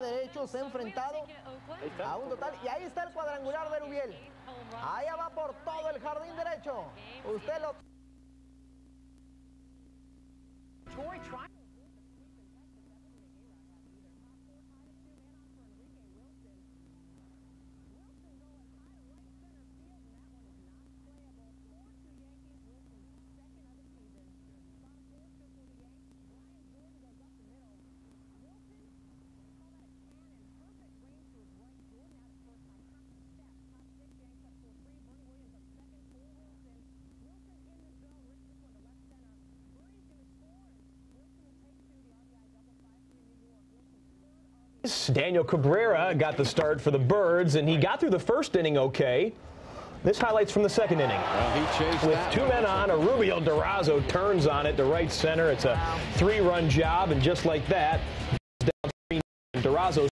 derecho se ha enfrentado a un total, y ahí está el cuadrangular de Erubiel. Allá va por todo el jardín derecho. Usted lo... Daniel Cabrera got the start for the Birds, and he got through the first inning okay. This highlights from the second inning. With two men on, Erubiel Durazo turns on it to right center. It's a 3-run job, and just like that, Durazo